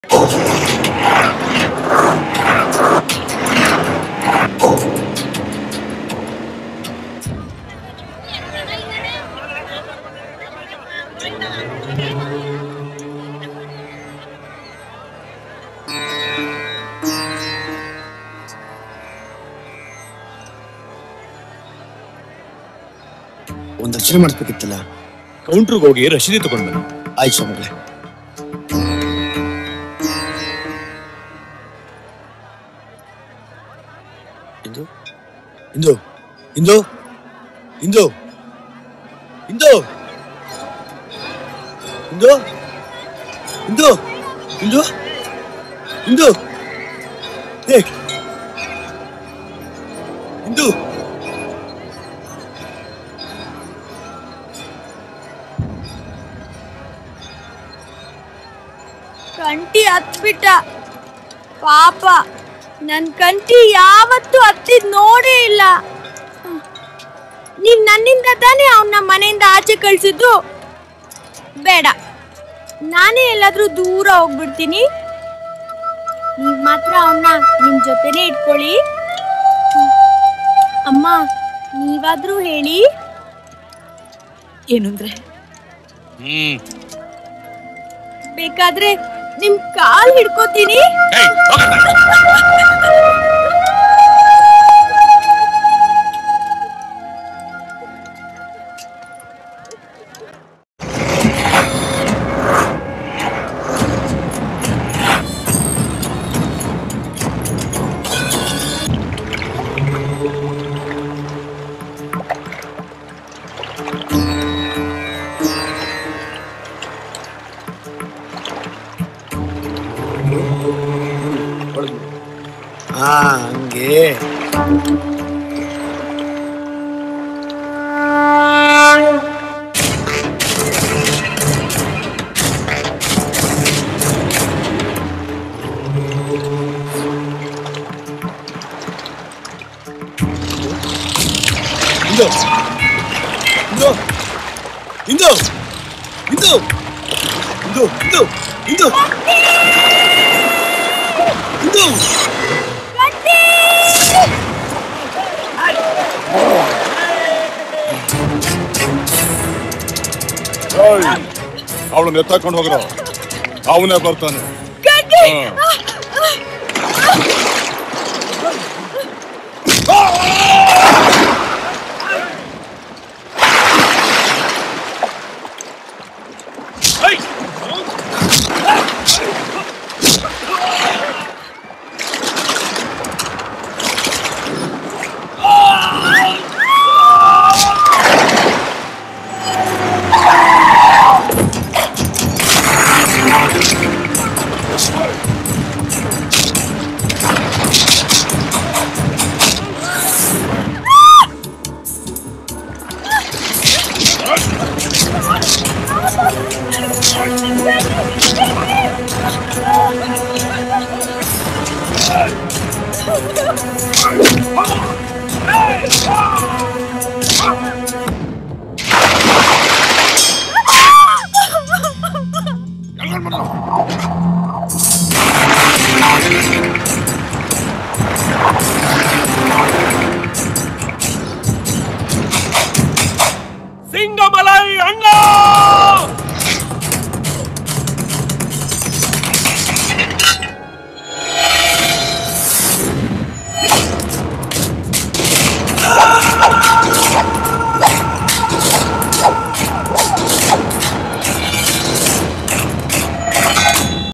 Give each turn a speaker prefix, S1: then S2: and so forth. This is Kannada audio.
S1: ಒಂದು ರಚನೆ ಮಾಡಿಸ್ಬೇಕಿತ್ತಲ್ಲ.
S2: ಕೌಂಟ್ರಿಗೆ ಹೋಗಿ ರಶೀದಿ ತಗೊಂಡು ಬನ್ನಿ.
S1: ಆಯ್ತು ಸ್ವಾಮಿಗಳೇ. ಇಂದು ಇಂದು ಇಂದು ಇಂದು ಇಂದು ಇಂದು ಇಂದು ಇಂದು ಇಂದು ಹೇ ಇಂದು
S3: ಕಂಟಿ ಹತ್ಬಿಟ್ಟ ಪಾಪ. ನನ್ ಕಂಟಿ ಯಾವತ್ತೂ ಹತ್ತಿದ್ ನೋಡೇ ಇಲ್ಲ. ನೀನ್ ನನ್ನಿಂದ ತಾನೇ ಅವನ್ನ ಮನೆಯಿಂದ ಆಚೆ ಕಳ್ಸಿದ್ದು. ಬೇಡ, ನಾನೇ ಎಲ್ಲಾದ್ರೂ ದೂರ ಹೋಗ್ಬಿಡ್ತೀನಿ. ನೀವ್ ಮಾತ್ರ ಅವನ್ನ ನಿಮ್ ಜೊತೆನೆ ಇಟ್ಕೊಳ್ಳಿ. ಅಮ್ಮ, ನೀವಾದ್ರೂ ಹೇಳಿ.
S4: ಏನಂದ್ರೆ?
S3: ಬೇಕಾದ್ರೆ ನಿಮ್ ಕಾಲ್ ಹಿಡ್ಕೋತೀನಿ.
S1: ಹಂಗೆ ಇಂದು ಇಂದು ಇಂದು ಇಂದು ಇಂದು ಇಂದು ಇಂದು
S2: ಅವಳನ್ನ ಎತ್ತಾಕೊಂಡು ಹೋಗ್ರ, ಅವನೇ ಬರ್ತಾನೆ.